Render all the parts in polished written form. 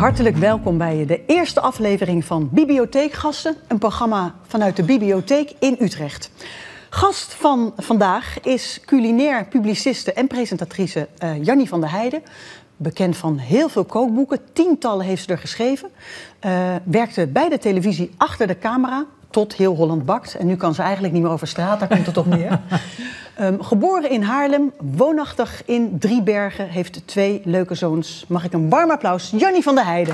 Hartelijk welkom bij de eerste aflevering van Bibliotheekgasten, een programma vanuit de bibliotheek in Utrecht. Gast van vandaag is culinair publiciste en presentatrice Jannie van der Heijden. Bekend van heel veel kookboeken, tientallen heeft ze er geschreven. Werkte bij de televisie achter de camera tot Heel Holland Bakt. En nu kan ze eigenlijk niet meer over straat, daar komt het op neer. Geboren in Haarlem, woonachtig in Driebergen, heeft 2 leuke zoons. Mag ik een warm applaus, Jannie van der Heijden.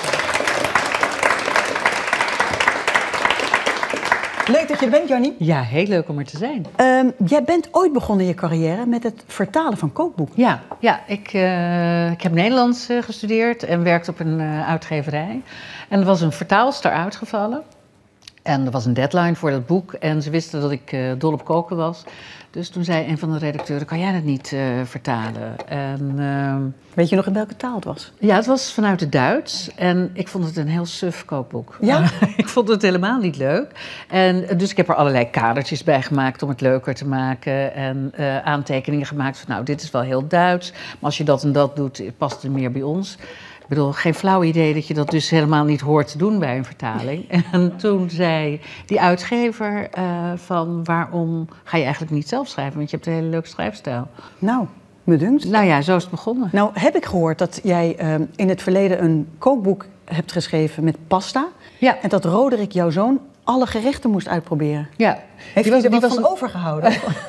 Leuk dat je er bent, Jannie. Ja, heel leuk om er te zijn. Jij bent ooit begonnen je carrière met het vertalen van kookboeken. Ja, ik heb Nederlands gestudeerd en werkte op een uitgeverij. En er was een vertaalster uitgevallen. En er was een deadline voor dat boek en ze wisten dat ik dol op koken was. Dus toen zei een van de redacteuren, kan jij dat niet vertalen? En, weet je nog in welke taal het was? Ja, het was vanuit het Duits en ik vond het een heel suf kookboek. Ja? Ik vond het helemaal niet leuk. En dus ik heb er allerlei kadertjes bij gemaakt om het leuker te maken. En aantekeningen gemaakt van, nou, dit is wel heel Duits. Maar als je dat en dat doet, past het meer bij ons. Ik bedoel, geen flauw idee dat je dat dus helemaal niet hoort te doen bij een vertaling. En toen zei die uitgever van, waarom ga je eigenlijk niet zelf schrijven? Want je hebt een hele leuke schrijfstijl. Nou, me dunkt. Nou ja, zo is het begonnen. Nou, heb ik gehoord dat jij in het verleden een kookboek hebt geschreven met pasta. Ja. En dat Roderick, jouw zoon, alle gerechten moest uitproberen. Ja. Heeft hij er wat van overgehouden?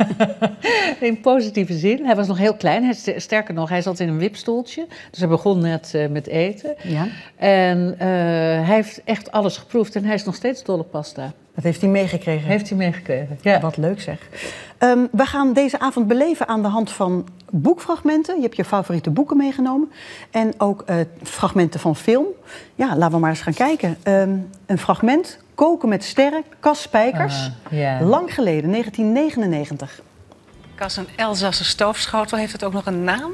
In positieve zin. Hij was nog heel klein. Sterker nog, hij zat in een wipstoeltje. Dus hij begon net met eten. Ja. En hij heeft echt alles geproefd. En hij is nog steeds dol op pasta. Dat heeft hij meegekregen? Heeft hij meegekregen, ja. Wat leuk zeg. We gaan deze avond beleven aan de hand van boekfragmenten. Je hebt je favoriete boeken meegenomen. En ook fragmenten van film. Ja, laten we maar eens gaan kijken. Een fragment, Koken met sterren, Cas Spijkers. Ja. Lang geleden, 1999. Cas, een Elzasser stoofschotel, heeft het ook nog een naam?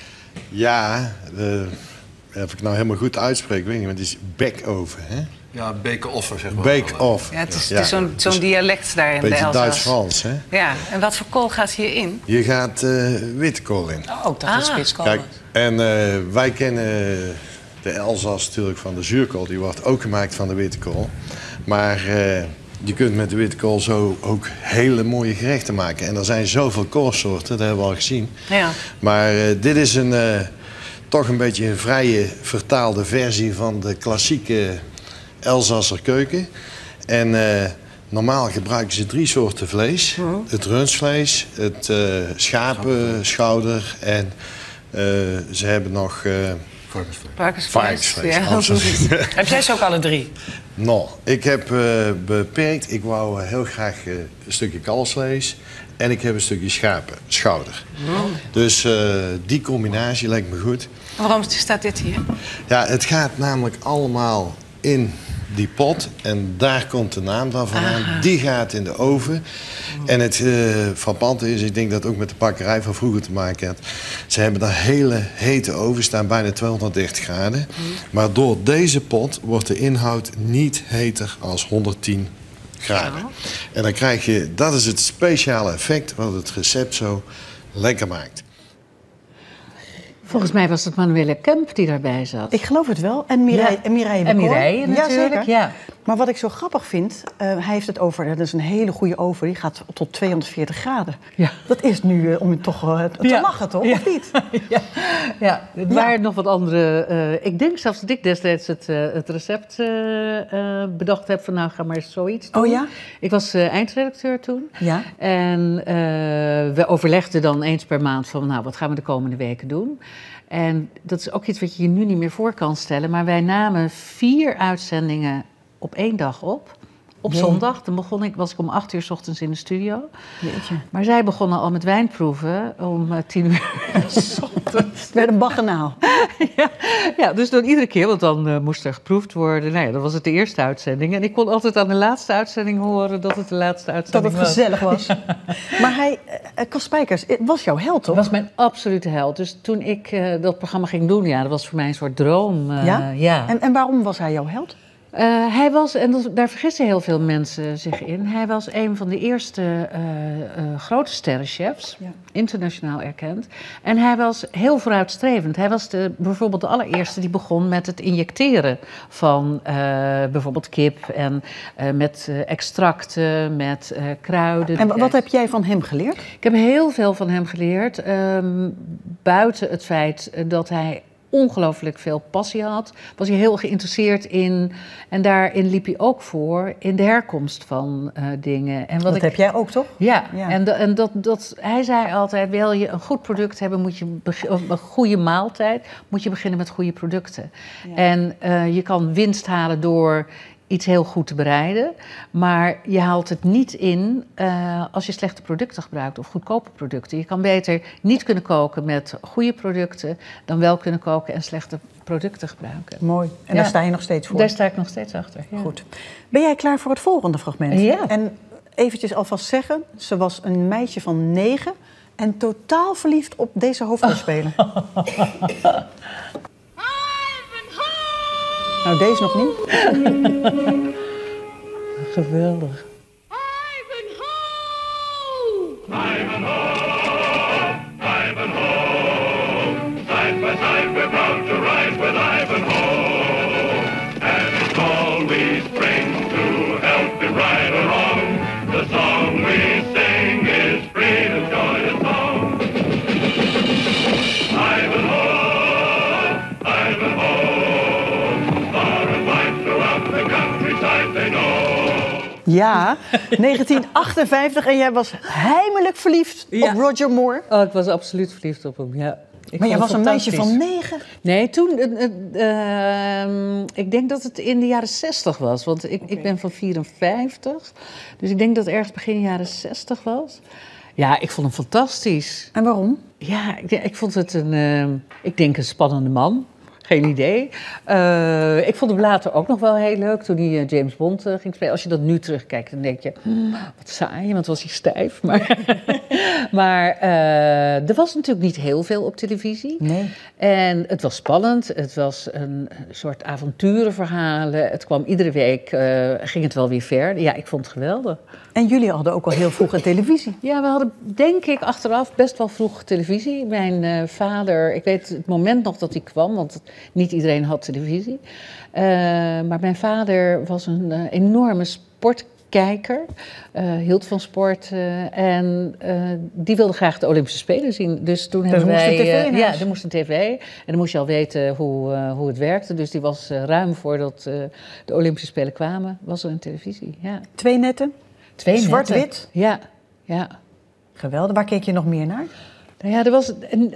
Ja, of ik nou helemaal goed uitspreek, weet ik niet, maar het is bekoven, hè? Ja, bake-offer, zeg maar. Bake-off. Ja, het is zo'n dialect daar in de Beetje Elzas. Duits-Frans, hè? Ja, en wat voor kool gaat hierin? Je gaat witkool in. Oh, dat is spitskool. Kijk, en wij kennen de Elzas natuurlijk van de zuurkool. Die wordt ook gemaakt van de witkool. Maar je kunt met de witkool zo ook hele mooie gerechten maken. En er zijn zoveel koolsoorten, dat hebben we al gezien. Ja. Maar dit is toch een beetje een vrije vertaalde versie van de klassieke Elzasser keuken. En normaal gebruiken ze 3 soorten vlees. Het rundvlees, het schapenschouder en ze hebben nog varkensvlees. Ja. Absoluut. Heb jij ze ook alle 3? Nou, ik heb beperkt. Ik wou heel graag een stukje kalfsvlees en ik heb een stukje schapenschouder. Dus die combinatie lijkt me goed. Waarom staat dit hier? Ja, het gaat namelijk allemaal in die pot en daar komt de naam dan vandaan. Die gaat in de oven. En het frappante is, ik denk dat het ook met de bakkerij van vroeger te maken had. Ze hebben daar hele hete ovens staan, bijna 230 graden. Maar door deze pot wordt de inhoud niet heter als 110 graden. En dan krijg je, dat is het speciale effect wat het recept zo lekker maakt. Volgens mij was het Manuela Kemp die daarbij zat. Ik geloof het wel. En Mireille de Koor. En Mireille natuurlijk, zeker. ja. Maar wat ik zo grappig vind, hij heeft het over, dat is een hele goede oven, die gaat tot 240 graden. Ja. Dat is nu om toch te lachen, toch? Ja. Of niet? Ja, het waren nog wat andere. Ik denk zelfs dat ik destijds het recept bedacht heb van, nou, ga maar eens zoiets doen. Oh ja? Ik was eindredacteur toen. Ja. En we overlegden dan eens per maand van, nou, wat gaan we de komende weken doen? En dat is ook iets wat je je nu niet meer voor kan stellen. Maar wij namen 4 uitzendingen op 1 dag op. Op zondag. Dan was ik om 8 uur 's ochtends in de studio. Jeetje. Maar zij begonnen al met wijnproeven om 10 uur 's ochtends. Het werd een baccanaal. Ja, dus dan iedere keer, want dan moest er geproefd worden. Nou ja, dat was het de eerste uitzending. En ik kon altijd aan de laatste uitzending horen dat het de laatste uitzending was. Dat het gezellig was. Maar Cas Spijkers, was jouw held, toch? Dat was mijn absolute held. Dus toen ik dat programma ging doen, ja, dat was voor mij een soort droom. Ja? Ja. En waarom was hij jouw held? Hij was, en daar vergissen heel veel mensen zich in, hij was een van de eerste grote sterrenchefs, Ja. internationaal erkend. En hij was heel vooruitstrevend. Hij was bijvoorbeeld de allereerste die begon met het injecteren van bijvoorbeeld kip en met extracten, met kruiden. En wat heb jij van hem geleerd? Ik heb heel veel van hem geleerd, buiten het feit dat hij ongelooflijk veel passie had, was hij heel geïnteresseerd in, en daarin liep hij ook voor, in de herkomst van dingen. En Dat heb jij ook, toch? Ja, Ja. en hij zei altijd, wil je een goed product hebben, of een goede maaltijd, moet je beginnen met goede producten. Ja. En je kan winst halen door iets heel goed te bereiden, maar je haalt het niet in als je slechte producten gebruikt of goedkope producten. Je kan beter niet kunnen koken met goede producten dan wel kunnen koken en slechte producten gebruiken. Mooi. En Ja. daar sta je nog steeds voor. Daar sta ik nog steeds achter. Ja. Goed. Ben jij klaar voor het volgende fragment? Ja. En eventjes alvast zeggen, ze was een meisje van 9 en totaal verliefd op deze hoofdrolspeler. Nou, deze nog niet. Geweldig. Side by side we're proud to rise with Ivanhoe. And it's all we spring to help it right along. The song we sing is freedom's joyous song. Ivanhoe, Ivanhoe. Far and wide throughout the countryside they know. Ja, 1958 en jij was heimelijk verliefd Ja. op Roger Moore. Oh, ik was absoluut verliefd op hem, ja. Maar jij was een meisje van 9. Nee, toen, ik denk dat het in de jaren 60 was, want ik ben van 54. Dus ik denk dat het ergens begin jaren 60 was. Ja, ik vond hem fantastisch. En waarom? Ja, ik vond het ik denk een spannende man. Geen idee. Ik vond hem later ook nog wel heel leuk toen hij James Bond ging spelen. Als je dat nu terugkijkt, dan denk je, wat saai, want was hij stijf. Maar er was natuurlijk niet heel veel op televisie. Nee. En het was spannend. Het was een soort avonturenverhalen. Het kwam iedere week, ging het wel weer ver. Ja, ik vond het geweldig. En jullie hadden ook al heel vroeg een televisie. Ja, we hadden denk ik achteraf best wel vroeg televisie. Mijn vader, ik weet het moment nog dat hij kwam, want niet iedereen had televisie. Maar mijn vader was een enorme sportkijker, hield van sport en die wilde graag de Olympische Spelen zien. Dus toen hebben moest wij... een tv in ja, huis. er moest een tv en dan moest je al weten hoe het werkte. Dus die was ruim voordat de Olympische Spelen kwamen, was er een televisie. Ja. 2 netten. 2 netten. Zwart-wit. Ja, ja. Geweldig. Waar keek je nog meer naar? Nou ja, er was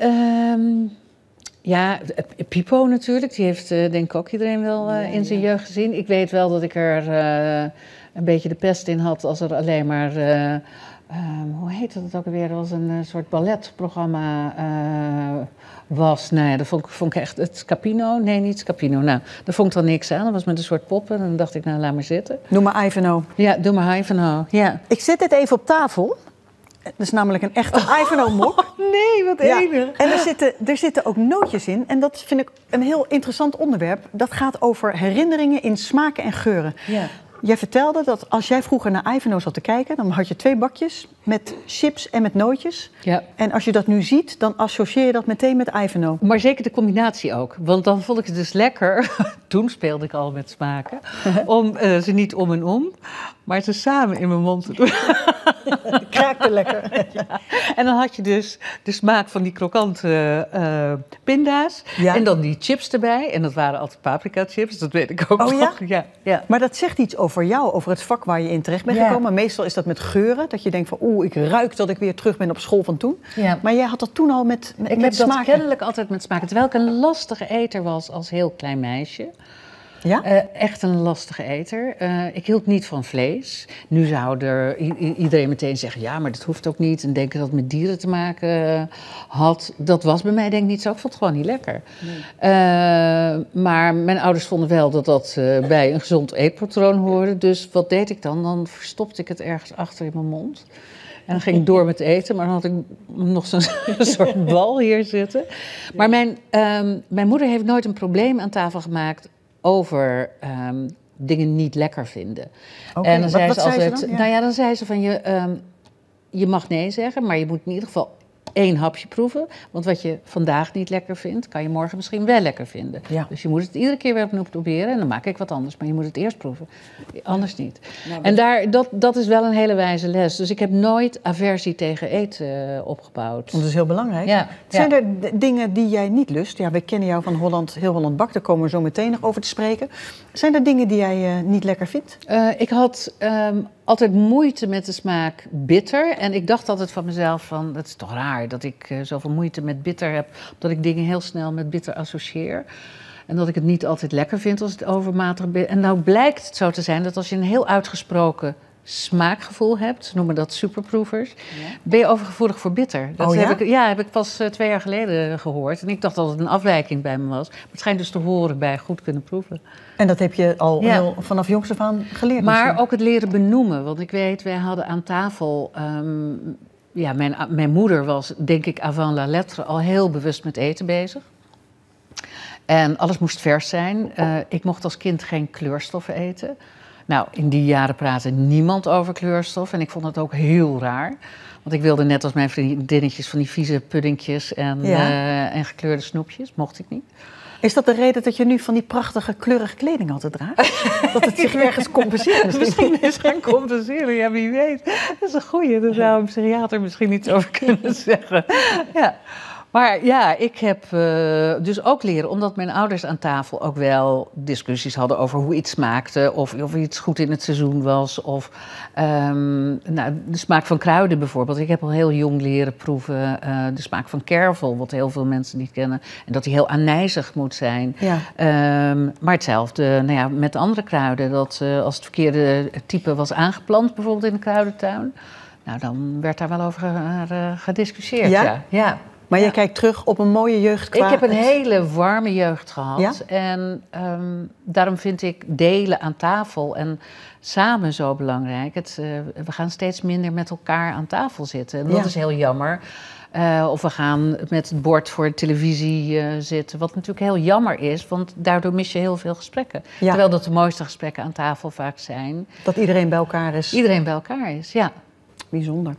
Pipo natuurlijk. Die heeft denk ik ook iedereen wel in zijn jeugd gezien. Ik weet wel dat ik er een beetje de pest in had als er alleen maar... hoe heette dat ook alweer? Er was een soort balletprogramma was. Nou ja, dat vond ik echt... Het Scapino? Nee, niet Scapino. Nou, daar vond ik dan niks aan. Dat was met een soort poppen. En dan dacht ik, nou, laat maar zitten. Noem maar Ivanhoe. Ja, doe maar Ivanhoe. Ja. Ik zet dit even op tafel. Dat is namelijk een echte Ivanhoe-mok. Nee, wat Ja. enig. En er zitten ook nootjes in. En dat vind ik een heel interessant onderwerp. Dat gaat over herinneringen in smaken en geuren. Ja. Jij vertelde dat als jij vroeger naar Ivanhoe zat te kijken... dan had je 2 bakjes met chips en met nootjes. Ja. En als je dat nu ziet, dan associeer je dat meteen met Ivanhoe. Maar zeker de combinatie ook. Want dan vond ik het dus lekker, toen speelde ik al met smaken, om ze niet om en om, maar ze samen in mijn mond te doen. Kraakte lekker. En dan had je dus de smaak van die krokante pinda's Ja. en dan die chips erbij. En dat waren altijd paprika chips, dat weet ik ook Oh ja? nog. Ja, ja. Maar dat zegt iets over jou, over het vak waar je in terecht bent Ja. gekomen. Meestal is dat met geuren, dat je denkt van... ik ruik dat ik weer terug ben op school van toen. Ja. Maar jij had dat toen al met Ik heb met dat smaken. kennelijk altijd met smaken. Terwijl ik een lastige eter was als heel klein meisje. Ja? Echt een lastige eter. Ik hield niet van vlees. Nu zou er iedereen meteen zeggen... ja, maar dat hoeft ook niet. En denken dat het met dieren te maken had. Dat was bij mij denk ik niet zo. Ik vond het gewoon niet lekker. Nee. Maar mijn ouders vonden wel dat dat bij een gezond eetpatroon hoorde. Dus wat deed ik dan? Dan verstopte ik het ergens achter in mijn mond. En dan ging ik door met eten, maar dan had ik nog zo'n soort bal hier zitten. Maar mijn moeder heeft nooit een probleem aan tafel gemaakt over dingen niet lekker vinden. Oké, En dan zei wat ze zei ze altijd, dan? Ja. nou ja, dan zei ze van je mag nee zeggen, maar je moet in ieder geval 1 hapje proeven. Want wat je vandaag niet lekker vindt, kan je morgen misschien wel lekker vinden. Ja. Dus je moet het iedere keer weer opnieuw proberen en dan maak ik wat anders. Maar je moet het eerst proeven, anders niet. Nou, En dat is wel een hele wijze les. Dus ik heb nooit aversie tegen eten opgebouwd. Dat is heel belangrijk. Ja, Zijn ja. er dingen die jij niet lust? Ja, we kennen jou van Heel Holland Bakt, daar komen we zo meteen nog over te spreken. Zijn er dingen die jij niet lekker vindt? Ik had altijd moeite met de smaak bitter. En ik dacht altijd van mezelf van, dat is toch raar dat ik zoveel moeite met bitter heb. Dat ik dingen heel snel met bitter associeer. En dat ik het niet altijd lekker vind als het overmatig bitter. En nou blijkt het zo te zijn dat als je een heel uitgesproken smaakgevoel hebt, ze noemen dat superproevers, ben je overgevoelig voor bitter. Dat Oh ja? heb ik pas 2 jaar geleden gehoord. En ik dacht dat het een afwijking bij me was. Maar het schijnt dus te horen bij goed kunnen proeven. En dat heb je al Ja. heel vanaf jongs af aan geleerd Maar misschien? ook het leren benoemen. Want ik weet, wij hadden aan tafel... mijn moeder was, denk ik, avant la lettre al heel bewust met eten bezig. En alles moest vers zijn. Ik mocht als kind geen kleurstoffen eten. Nou, in die jaren praatte niemand over kleurstof. En ik vond het ook heel raar. Want ik wilde net als mijn vriendinnetjes van die vieze puddingjes en gekleurde snoepjes. Mocht ik niet. Is dat de reden dat je nu van die prachtige kleurige kleding altijd draagt? Dat het zich ergens compenseert? Misschien is gaan compenseren, ja, wie weet. Dat is een goeie, daar zou een psychiater misschien iets over kunnen zeggen. Ja. Maar ja, ik heb dus ook leren, omdat mijn ouders aan tafel ook wel discussies hadden over hoe iets smaakte, of iets goed in het seizoen was, of de smaak van kruiden bijvoorbeeld. Ik heb al heel jong leren proeven de smaak van kervel, wat heel veel mensen niet kennen, en dat die heel anijzig moet zijn. Ja. Maar hetzelfde met andere kruiden, dat als het verkeerde type was aangeplant, bijvoorbeeld in de kruidentuin, nou, dan werd daar wel over gediscussieerd. Ja? Ja. Maar jij kijkt terug op een mooie jeugd qua... Ik heb een hele warme jeugd gehad. Ja? En daarom vind ik delen aan tafel en samen zo belangrijk. We gaan steeds minder met elkaar aan tafel zitten. En dat is heel jammer. Of we gaan met het bord voor de televisie zitten. Wat natuurlijk heel jammer is, want daardoor mis je heel veel gesprekken. Ja. Terwijl dat de mooiste gesprekken aan tafel vaak zijn. Dat iedereen bij elkaar is. Iedereen bij elkaar is, ja. Bijzonder.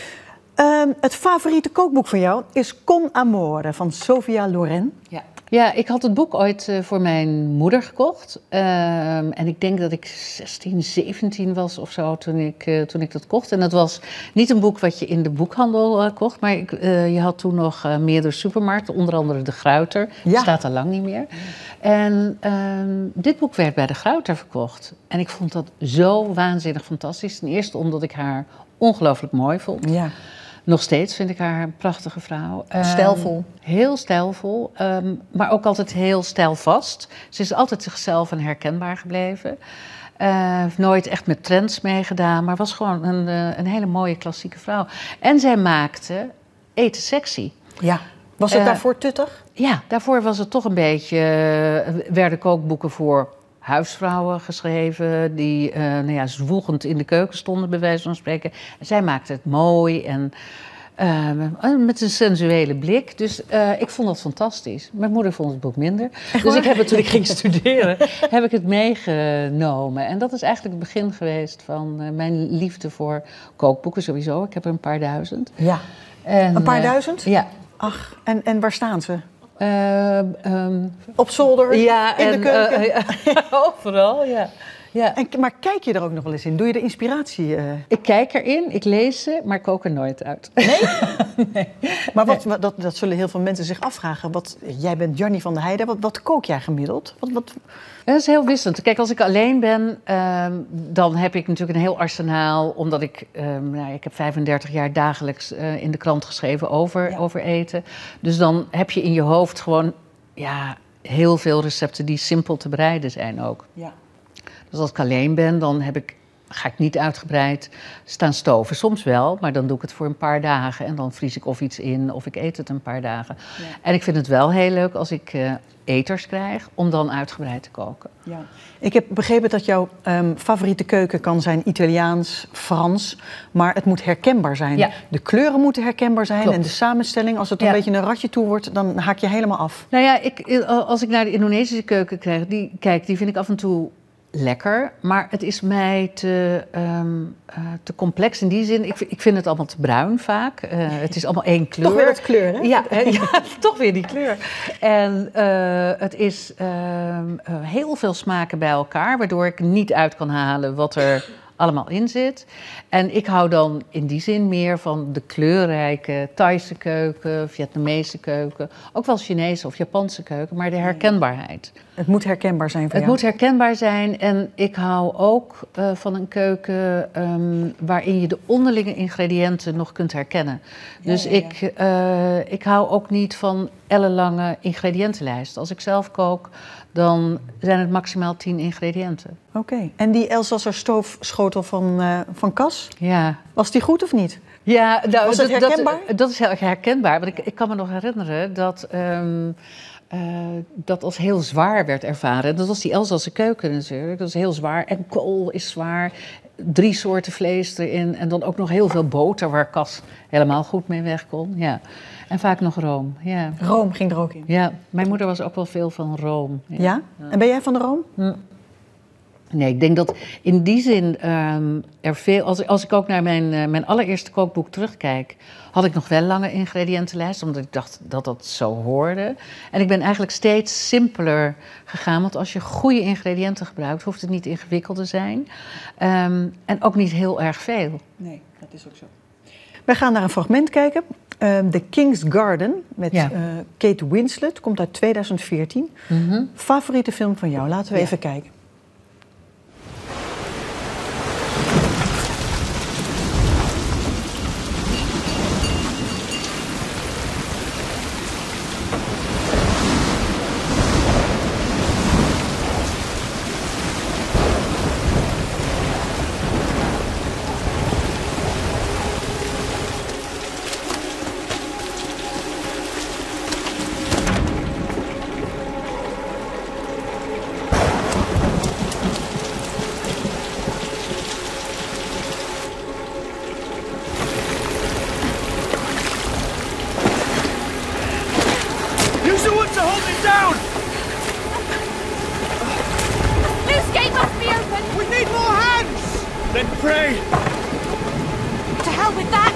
Het favoriete kookboek van jou is Con Amore van Sofia Loren. Ja, ik had het boek ooit voor mijn moeder gekocht. En ik denk dat ik 16, 17 was of zo toen ik dat kocht. En dat was niet een boek wat je in de boekhandel kocht. Maar je had toen nog meerdere supermarkten, onder andere De Gruiter. Ja. Dat staat al lang niet meer. En dit boek werd bij De Gruiter verkocht. En ik vond dat zo waanzinnig fantastisch. Ten eerste omdat ik haar ongelooflijk mooi vond. Ja. Nog steeds vind ik haar een prachtige vrouw. Stijlvol. Heel stijlvol, maar ook altijd heel stijlvast. Ze is altijd zichzelf en herkenbaar gebleven. Heeft nooit echt met trends meegedaan, maar was gewoon een hele mooie klassieke vrouw. En zij maakte eten sexy. Ja. Was het daarvoor tuttig? Ja, daarvoor was het toch een beetje... werden kookboeken voor huisvrouwen geschreven die zwoegend in de keuken stonden, bij wijze van spreken. En zij maakte het mooi en met een sensuele blik. Dus ik vond dat fantastisch. Mijn moeder vond het boek minder. Dus ik heb het, toen ik ging studeren, heb ik het meegenomen. En dat is eigenlijk het begin geweest van mijn liefde voor kookboeken sowieso. Ik heb er een paar duizend. Ja. En, Een paar duizend? Ja. Ach, en waar staan ze? Op zolder? Ja, in de keuken? Overal, ja. Ja. Maar kijk je er ook nog wel eens in? Doe je de inspiratie? Ik kijk erin, ik lees ze, maar ik kook er nooit uit. Nee? Nee. Maar dat zullen heel veel mensen zich afvragen. Jij bent Jannie van der Heijden. Wat kook jij gemiddeld? Dat is heel wisselend. Kijk, als ik alleen ben, dan heb ik natuurlijk een heel arsenaal. Omdat ik heb 35 jaar dagelijks in de krant geschreven over eten. Dus dan heb je in je hoofd gewoon heel veel recepten die simpel te bereiden zijn ook. Ja. Dus als ik alleen ben, dan ga ik niet uitgebreid staan stoven. Soms wel, maar dan doe ik het voor een paar dagen. En dan vries ik of iets in of ik eet het een paar dagen. Ja. En ik vind het wel heel leuk als ik eters krijg om dan uitgebreid te koken. Ja. Ik heb begrepen dat jouw favoriete keuken kan zijn Italiaans, Frans. Maar het moet herkenbaar zijn. Ja. De kleuren moeten herkenbaar zijn. Klopt. En de samenstelling, als het een beetje een ratje toe wordt, dan haak je helemaal af. Nou ja, als ik naar de Indonesische keuken kijk, die vind ik af en toe lekker, maar het is mij te complex in die zin. Ik vind het allemaal te bruin vaak. Het is allemaal één kleur. Toch weer dat kleur, hè? Ja, toch weer die kleur. En het is heel veel smaken bij elkaar, waardoor ik niet uit kan halen wat er allemaal in zit. En ik hou dan in die zin meer van de kleurrijke Thaise keuken, Vietnamese keuken, ook wel Chinese of Japanse keuken, maar de herkenbaarheid. Het moet herkenbaar zijn voor Het jou. moet herkenbaar zijn en ik hou ook van een keuken waarin je de onderlinge ingrediënten nog kunt herkennen. Dus ik hou ook niet van ellenlange ingrediëntenlijsten. Als ik zelf kook, dan zijn het maximaal 10 ingrediënten. Oké. En die Elsasser stoofschotel van Cas, Ja. was die goed of niet? Ja, nou, Was het herkenbaar? Dat is heel erg herkenbaar. Want ik kan me nog herinneren dat als heel zwaar werd ervaren. Dat was die Elzasse keuken natuurlijk. Dat is heel zwaar. En kool is zwaar. 3 soorten vlees erin. En dan ook nog heel veel boter waar Cas helemaal goed mee weg kon. Ja. En vaak nog room. Ja. Room ging er ook in. Ja, mijn moeder was ook wel veel van room. Ja? En ben jij van de room? Nee, ik denk dat in die zin er veel... Als ik ook naar mijn allereerste kookboek terugkijk, had ik nog wel lange ingrediëntenlijst, omdat ik dacht dat dat zo hoorde. En ik ben eigenlijk steeds simpeler gegaan, want als je goede ingrediënten gebruikt, hoeft het niet ingewikkeld te zijn. En ook niet heel erg veel. Nee, dat is ook zo. Wij gaan naar een fragment kijken. The King's Garden met Kate Winslet, komt uit 2014. Favoriete film van jou? Laten we even kijken. Use the wood to hold me down! This gate must be open! We need more hands! Then pray! To hell with that!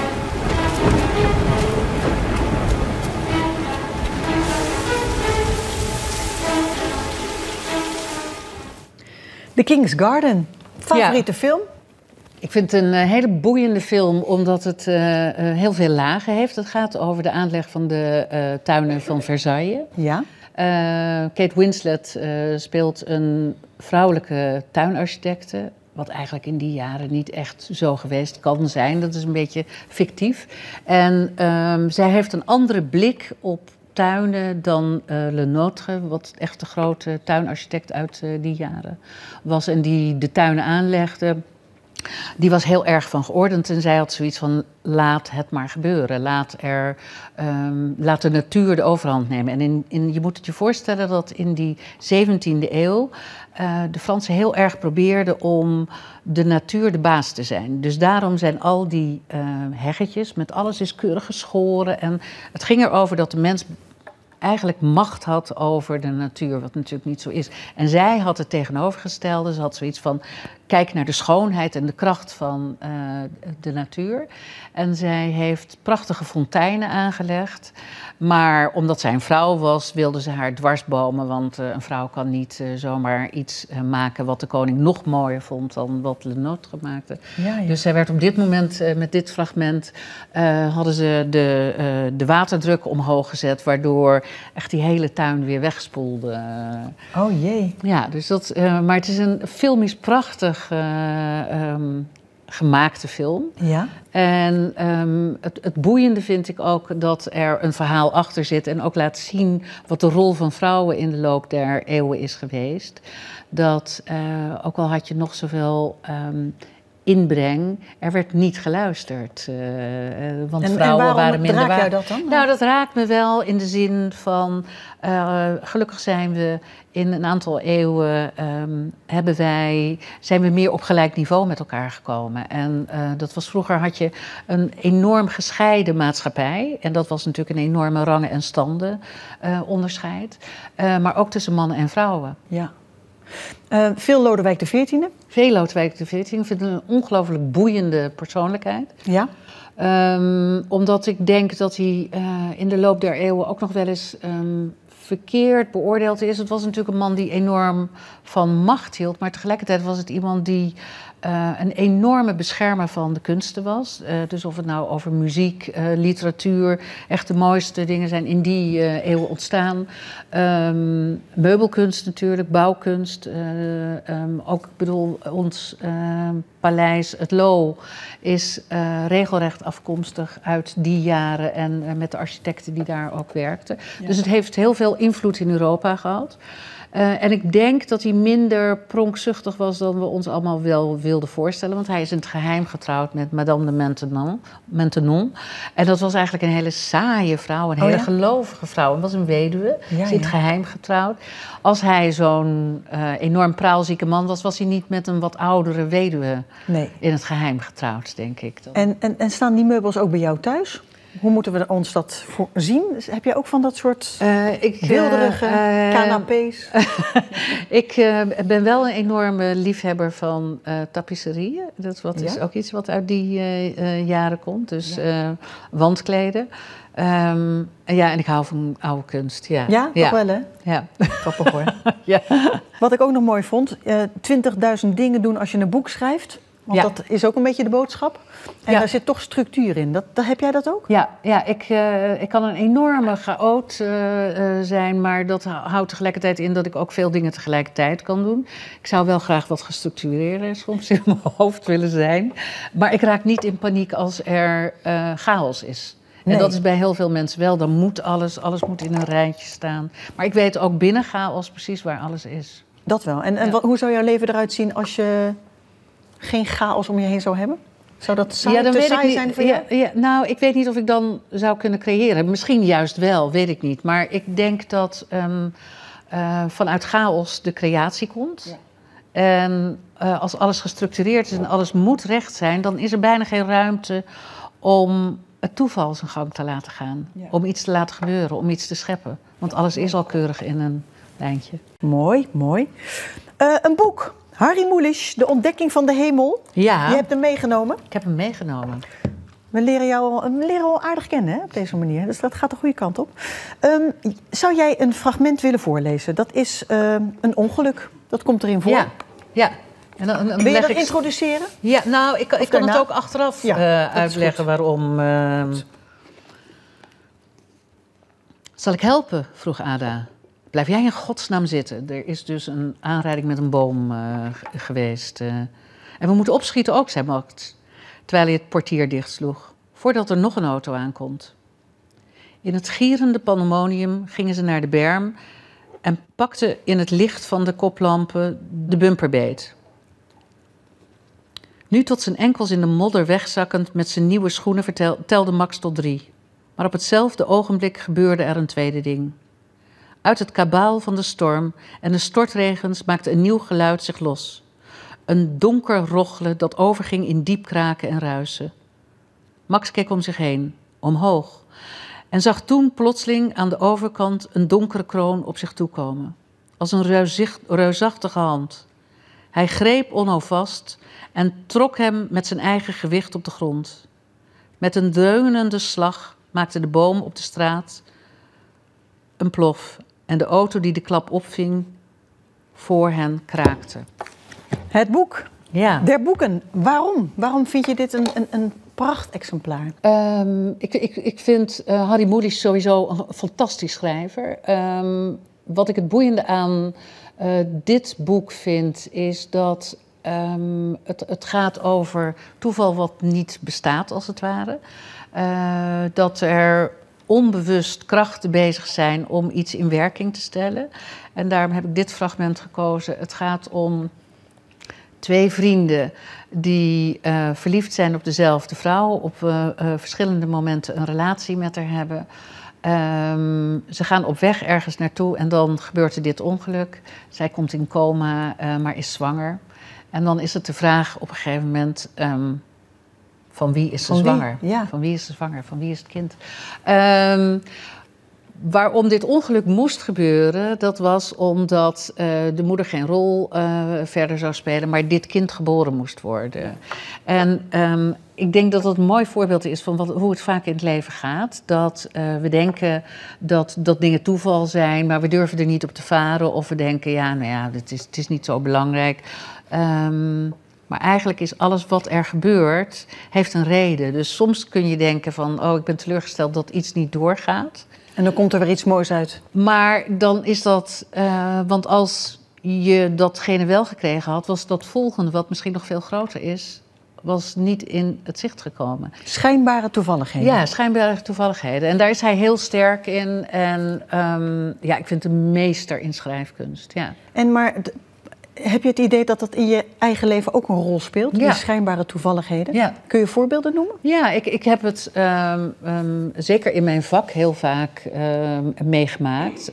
The King's Garden. Favoriete film? Ik vind het een hele boeiende film, omdat het heel veel lagen heeft. Het gaat over de aanleg van de tuinen van Versailles. Ja. Kate Winslet speelt een vrouwelijke tuinarchitecte, wat eigenlijk in die jaren niet echt zo geweest kan zijn. Dat is een beetje fictief. En zij heeft een andere blik op tuinen dan Le Nôtre, wat echt de grote tuinarchitect uit die jaren was en die de tuinen aanlegde. Die was heel erg van geordend en zij had zoiets van: laat het maar gebeuren. Laat de natuur de overhand nemen. En je moet het je voorstellen dat in die 17e eeuw de Fransen heel erg probeerden om de natuur de baas te zijn. Dus daarom zijn al die heggetjes met alles is keurig geschoren. En het ging erover dat de mens eigenlijk macht had over de natuur, wat natuurlijk niet zo is. En zij had het tegenovergestelde. Ze had zoiets van: kijk naar de schoonheid en de kracht van de natuur. En zij heeft prachtige fonteinen aangelegd. Maar omdat zij een vrouw was, wilde ze haar dwarsbomen. Want een vrouw kan niet zomaar iets maken wat de koning nog mooier vond dan wat Le Nôtre maakte. Ja. Dus zij werd op dit moment, met dit fragment, hadden ze de waterdruk omhoog gezet, waardoor echt die hele tuin weer wegspoelde. Oh jee. Ja, dus dat, maar het is een filmisch prachtig gemaakte film. Ja. En het boeiende vind ik ook dat er een verhaal achter zit en ook laat zien wat de rol van vrouwen in de loop der eeuwen is geweest. Dat ook al had je nog zoveel inbreng, er werd niet geluisterd. Want vrouwen waren minder waard. Raak jij dat dan? Nou, dat raakt me wel in de zin van, gelukkig zijn we in een aantal eeuwen, zijn we meer op gelijk niveau met elkaar gekomen. En dat was vroeger, had je een enorm gescheiden maatschappij. En dat was natuurlijk een enorme rangen- en standen onderscheid. Maar ook tussen mannen en vrouwen. Ja. Veel Lodewijk XIV. Veel Lodewijk XIV. Ik vind het een ongelooflijk boeiende persoonlijkheid. Ja. Omdat ik denk dat hij in de loop der eeuwen ook nog wel eens verkeerd beoordeeld is. Het was natuurlijk een man die enorm van macht hield, maar tegelijkertijd was het iemand die een enorme beschermer van de kunsten was. Dus of het nou over muziek, literatuur, echt de mooiste dingen zijn in die eeuwen ontstaan. Meubelkunst natuurlijk, bouwkunst. Ook, ik bedoel, ons paleis, het Loo, is regelrecht afkomstig uit die jaren en met de architecten die daar ook werkten. Ja. Dus het heeft heel veel invloed in Europa gehad. En ik denk dat hij minder pronkzuchtig was dan we ons allemaal wel wilden voorstellen. Want hij is in het geheim getrouwd met Madame de Maintenon. En dat was eigenlijk een hele saaie vrouw, een hele gelovige vrouw. En was een weduwe, is in het geheim getrouwd. Als hij zo'n enorm praalzieke man was, was hij niet met een wat oudere weduwe in het geheim getrouwd, denk ik. En staan die meubels ook bij jou thuis? Hoe moeten we ons dat zien? Heb jij ook van dat soort wilderige canapés? Ik ben wel een enorme liefhebber van tapisserieën. Dat is ook iets wat uit die jaren komt. Dus wandkleden. En ik hou van oude kunst. Ja, toch wel hè? Ja. Grappig hoor. Ja. Wat ik ook nog mooi vond, 20.000 dingen doen als je een boek schrijft. Want dat is ook een beetje de boodschap. En daar zit toch structuur in. Heb jij dat ook? Ja, ik kan een enorme chaot zijn, maar dat houdt tegelijkertijd in dat ik ook veel dingen tegelijkertijd kan doen. Ik zou wel graag wat gestructureerder soms in mijn hoofd willen zijn. Maar ik raak niet in paniek als er chaos is. Nee. En dat is bij heel veel mensen wel. Dan moet alles moet in een rijtje staan. Maar ik weet ook binnen chaos precies waar alles is. Dat wel. En hoe zou jouw leven eruit zien als je geen chaos om je heen zou hebben? Zou dat saai zijn voor jou? Ja, nou, ik weet niet of ik dan zou kunnen creëren. Misschien juist wel, weet ik niet. Maar ik denk dat vanuit chaos de creatie komt. Ja. En als alles gestructureerd is en alles moet recht zijn, dan is er bijna geen ruimte om het toeval zijn gang te laten gaan. Ja. Om iets te laten gebeuren, om iets te scheppen. Want alles is al keurig in een lijntje. Mooi. Een boek. Harry Mulisch, De Ontdekking van de Hemel. Ja. Je hebt hem meegenomen. Ik heb hem meegenomen. We leren jou al aardig kennen hè, op deze manier. Dus dat gaat de goede kant op. Zou jij een fragment willen voorlezen? Dat is een ongeluk. Dat komt erin voor. Ja. En dan wil je dat introduceren? Ja, nou, ik kan het ook achteraf uitleggen waarom. Zal ik helpen? Vroeg Ada. Blijf jij in godsnaam zitten. Er is dus een aanrijding met een boom geweest. En we moeten opschieten ook, zei Max, terwijl hij het portier dichtsloeg, voordat er nog een auto aankomt. In het gierende pandemonium gingen ze naar de berm en pakten in het licht van de koplampen de bumper beet. Nu tot zijn enkels in de modder wegzakkend met zijn nieuwe schoenen telde Max tot 3. Maar op hetzelfde ogenblik gebeurde er een tweede ding. Uit het kabaal van de storm en de stortregens maakte een nieuw geluid zich los. Een donker rochelen dat overging in diep kraken en ruisen. Max keek om zich heen, omhoog, en zag toen plotseling aan de overkant een donkere kroon op zich toekomen. Als een reusachtige hand. Hij greep Onno vast en trok hem met zijn eigen gewicht op de grond. Met een dreunende slag maakte de boom op de straat een plof en de auto die de klap opving voor hen kraakte. Het boek der boeken. Waarom? Waarom vind je dit een prachtexemplaar? Ik vind Harry Mulisch sowieso een fantastisch schrijver. Wat ik het boeiende aan dit boek vind, is dat het gaat over toeval wat niet bestaat, als het ware. Dat er onbewust krachten bezig zijn om iets in werking te stellen. En daarom heb ik dit fragment gekozen. Het gaat om 2 vrienden die verliefd zijn op dezelfde vrouw, op verschillende momenten een relatie met haar hebben. Ze gaan op weg ergens naartoe en dan gebeurt er dit ongeluk. Zij komt in coma, maar is zwanger. En dan is het de vraag op een gegeven moment, van wie is ze zwanger? Ja. Van wie is ze zwanger? Van wie is het kind? waarom dit ongeluk moest gebeuren, dat was omdat de moeder geen rol verder zou spelen, maar dit kind geboren moest worden. En ik denk dat dat een mooi voorbeeld is van hoe het vaak in het leven gaat. Dat we denken dat dingen toeval zijn, maar we durven er niet op te varen. Of we denken, het is niet zo belangrijk. Maar eigenlijk is alles wat er gebeurt, heeft een reden. Dus soms kun je denken van, ik ben teleurgesteld dat iets niet doorgaat. En dan komt er weer iets moois uit. Maar dan is dat, want als je datgene wel gekregen had, was dat volgende, wat misschien nog veel groter is, was niet in het zicht gekomen. Schijnbare toevalligheden. Ja, schijnbare toevalligheden. En daar is hij heel sterk in. En ik vind hem een meester in schrijfkunst. Ja. Maar heb je het idee dat dat in je eigen leven ook een rol speelt? Ja. Die schijnbare toevalligheden? Ja. Kun je voorbeelden noemen? Ja, ik heb het zeker in mijn vak heel vaak meegemaakt.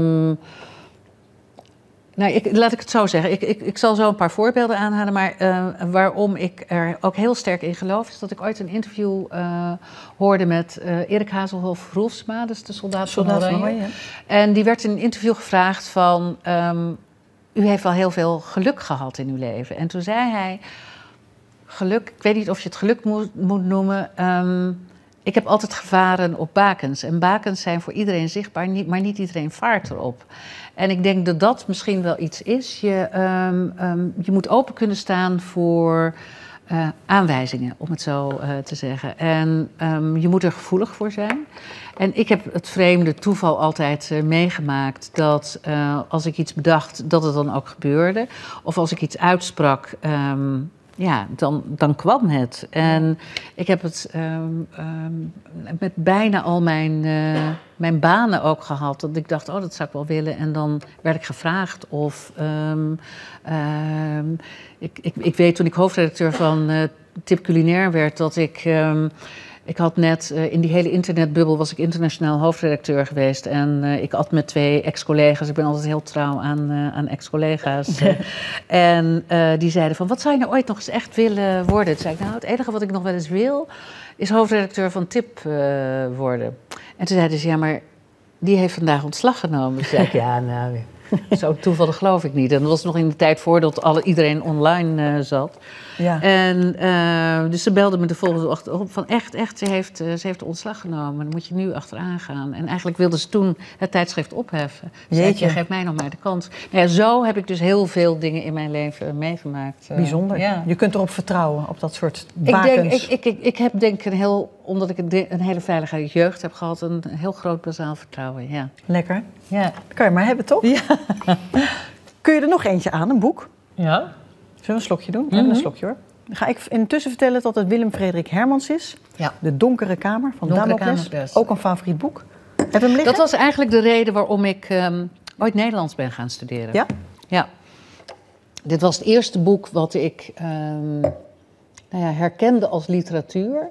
Laat ik het zo zeggen. Ik zal zo een paar voorbeelden aanhalen. Maar waarom ik er ook heel sterk in geloof, is dat ik ooit een interview hoorde met Erik Hazelhoff-Roelfsma, dus de soldaat van Oranje. Ja. En die werd in een interview gevraagd van, u heeft wel heel veel geluk gehad in uw leven. En toen zei hij, geluk, ik weet niet of je het geluk moet noemen. Ik heb altijd gevaren op bakens. En bakens zijn voor iedereen zichtbaar, maar niet iedereen vaart erop. En ik denk dat dat misschien wel iets is. Je moet open kunnen staan voor aanwijzingen, om het zo te zeggen. En je moet er gevoelig voor zijn. En ik heb het vreemde toeval altijd meegemaakt dat als ik iets bedacht, dat het dan ook gebeurde. Of als ik iets uitsprak, dan kwam het. En ik heb het met bijna al mijn banen ook gehad. Dat ik dacht, dat zou ik wel willen. En dan werd ik gevraagd of... Ik weet toen ik hoofdredacteur van Tip Culinair werd, dat ik had net, in die hele internetbubbel was ik internationaal hoofdredacteur geweest. En ik at met 2 ex-collega's. Ik ben altijd heel trouw aan ex-collega's. En die zeiden van, wat zou je nou ooit nog eens echt willen worden? Toen zei ik, het enige wat ik nog wel eens wil, is hoofdredacteur van Tip worden. En toen zeiden ze, maar die heeft vandaag ontslag genomen. Toen zei ik, zo toevallig geloof ik niet. En dat was nog in de tijd voordat iedereen online zat. Ja. En dus ze belde me de volgende ochtend op van echt, ze heeft ontslag genomen. Dan moet je nu achteraan gaan. En eigenlijk wilden ze toen het tijdschrift opheffen. Dus je geeft mij nog maar de kans. Zo heb ik dus heel veel dingen in mijn leven meegemaakt. Bijzonder. Ja. Je kunt erop vertrouwen, op dat soort bakens. Ik heb denk ik omdat ik een hele veilige jeugd heb gehad, een heel groot bazaal vertrouwen. Ja. Lekker. Ja. Dat kan je maar hebben, toch? Ja. Kun je er nog eentje aan, een boek? Ja. Zullen we een slokje doen? Even een slokje hoor. Dan ga ik intussen vertellen dat het Willem Frederik Hermans is. Ja. De Donkere Kamer van Damocles. Ook een favoriet boek. Heb je hem liggen? Dat was eigenlijk de reden waarom ik ooit Nederlands ben gaan studeren. Ja? Ja. Dit was het eerste boek wat ik herkende als literatuur.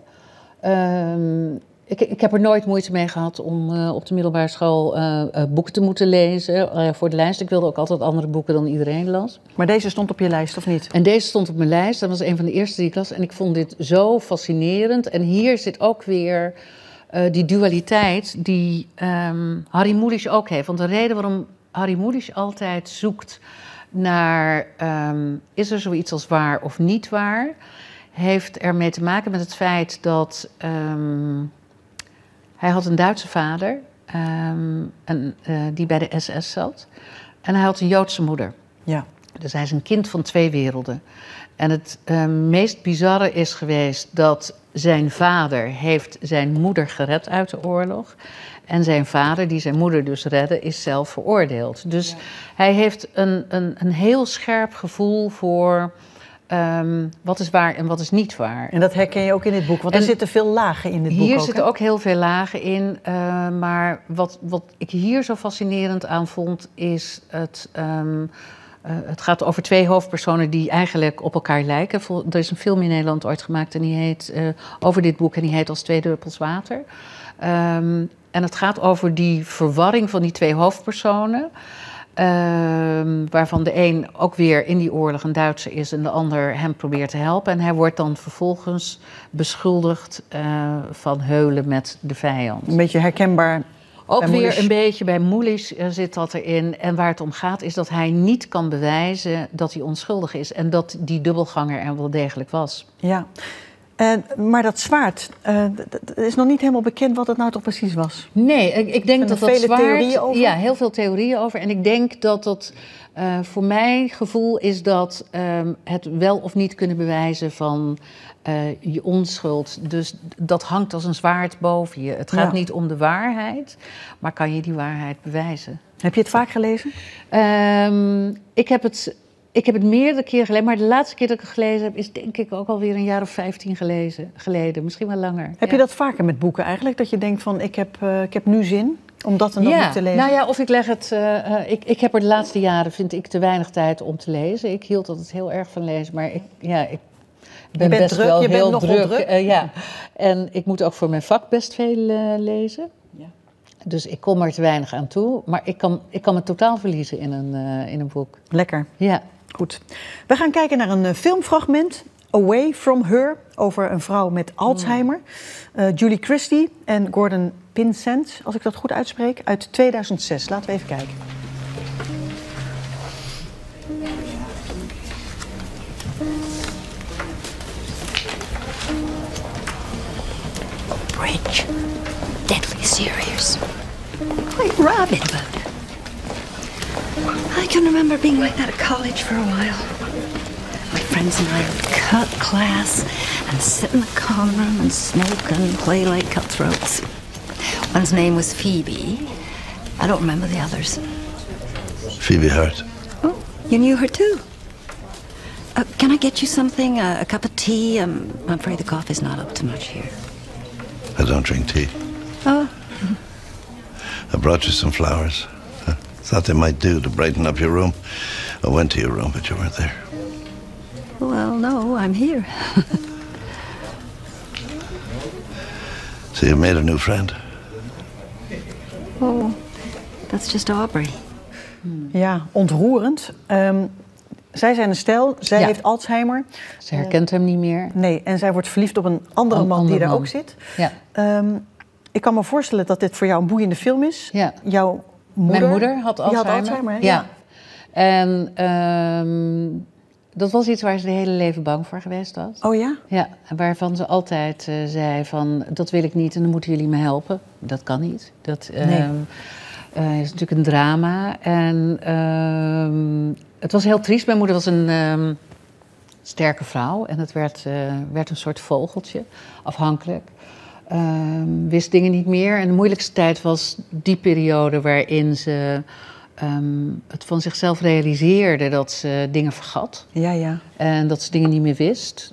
Ik heb er nooit moeite mee gehad om op de middelbare school boeken te moeten lezen voor de lijst. Ik wilde ook altijd andere boeken dan iedereen las. Maar deze stond op je lijst, of niet? En deze stond op mijn lijst. Dat was een van de eerste die ik las. En ik vond dit zo fascinerend. En hier zit ook weer die dualiteit die Harry Mulisch ook heeft. Want de reden waarom Harry Mulisch altijd zoekt naar is er zoiets als waar of niet waar, heeft ermee te maken met het feit dat hij had een Duitse vader die bij de SS zat. En hij had een Joodse moeder. Ja. Dus hij is een kind van 2 werelden. En het meest bizarre is geweest dat zijn vader heeft zijn moeder gered uit de oorlog. En zijn vader, die zijn moeder dus redde, is zelf veroordeeld. Dus hij heeft een heel scherp gevoel voor wat is waar en wat is niet waar. En dat herken je ook in dit boek, want er zitten veel lagen in dit boek. Hier zitten ook heel veel lagen in. Maar wat ik hier zo fascinerend aan vond, is het gaat over 2 hoofdpersonen die eigenlijk op elkaar lijken. Er is een film in Nederland ooit gemaakt en die heet over dit boek en die heet Als 2 druppels water. En het gaat over die verwarring van die 2 hoofdpersonen. Waarvan de een ook weer in die oorlog een Duitser is en de ander hem probeert te helpen. En hij wordt dan vervolgens beschuldigd van heulen met de vijand. Een beetje herkenbaar Ook Bij weer Mulisch. een beetje bij Mulisch zit dat erin. En waar het om gaat is dat hij niet kan bewijzen dat hij onschuldig is. En dat die dubbelganger er wel degelijk was. Ja. Maar dat zwaard, het is nog niet helemaal bekend wat het nou toch precies was. Nee, ik denk Er dat zijn dat vele zwaard... theorieën over? Ja, heel veel theorieën over. En ik denk dat dat... voor mijn gevoel is dat het wel of niet kunnen bewijzen van je onschuld. Dus dat hangt als een zwaard boven je. Het gaat Ja. niet om de waarheid, maar kan je die waarheid bewijzen? Heb je het vaak gelezen? Ik heb het meerdere keren gelezen, maar de laatste keer dat ik het gelezen heb... is denk ik ook alweer een jaar of 15 geleden. Misschien wel langer. Heb je dat vaker met boeken eigenlijk? Dat je denkt van, ik heb nu zin om dat en dat boek te lezen? Nou ja, of ik leg het... ik heb er de laatste jaren, vind ik, te weinig tijd om te lezen. Ik hield altijd heel erg van lezen, maar ik ben bent best druk, wel je bent heel nogal druk. druk. Ja. En ik moet ook voor mijn vak best veel lezen. Ja. Dus ik kom er te weinig aan toe. Maar ik kan me totaal verliezen in een boek. Lekker. Ja. Goed. We gaan kijken naar een filmfragment, Away From Her, over een vrouw met Alzheimer. Julie Christie en Gordon Pinsent, als ik dat goed uitspreek, uit 2006. Laten we even kijken. Bridge. Deadly serious. Quite Robin Hood. I can remember being like that at college for a while. My friends and I would cut class and sit in the common room and smoke and play like cutthroats. One's name was Phoebe. I don't remember the others. Phoebe Hart. Oh, you knew her too? Can I get you something? A cup of tea? I'm afraid the coffee's not up to much here. I don't drink tea. Oh, I brought you some flowers. Thought they might do to brighten up your room. I went to your room, but you weren't there. well, no, I'm here. So you made a new friend? Oh, that's just Aubrey. Ja, ontroerend. Zij zijn een stel, zij Ja. heeft Alzheimer. Ze herkent hem niet meer. Nee, en zij wordt verliefd op een andere Een man die andere daar man. ook zit. Ja. Ik kan me voorstellen dat dit voor jou een boeiende film is. Ja. Jouw moeder, Mijn moeder had die Alzheimer. hè? Ja. En dat was iets waar ze de hele leven bang voor geweest was. Oh ja? Ja, en waarvan ze altijd zei van, dat wil ik niet en dan moeten jullie me helpen. Dat kan niet. Dat is natuurlijk een drama. En het was heel triest. Mijn moeder was een sterke vrouw en het werd een soort vogeltje, afhankelijk. Wist dingen niet meer. En de moeilijkste tijd was die periode waarin ze het van zichzelf realiseerde dat ze dingen vergat. Ja, ja. En dat ze dingen niet meer wist.